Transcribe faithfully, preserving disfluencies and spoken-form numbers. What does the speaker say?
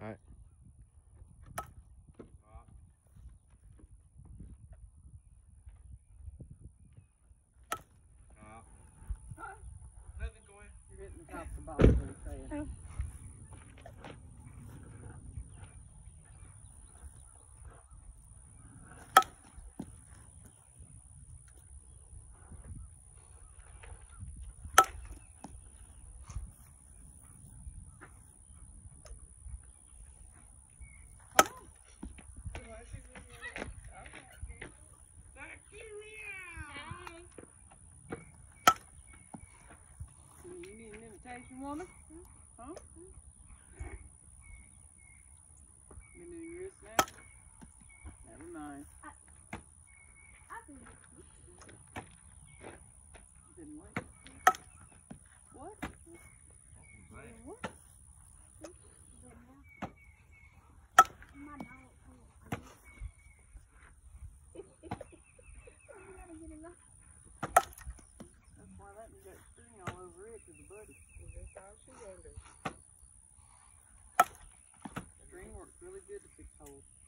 All right. You're hitting the top of the ball, is what he's saying. Oh. You need an invitation, woman? Huh? Been doing your snack? Never mind. Didn't wait. What? What? That's why that one got string all over it to the buddy. That's all she wonders. String works really good to fix holes.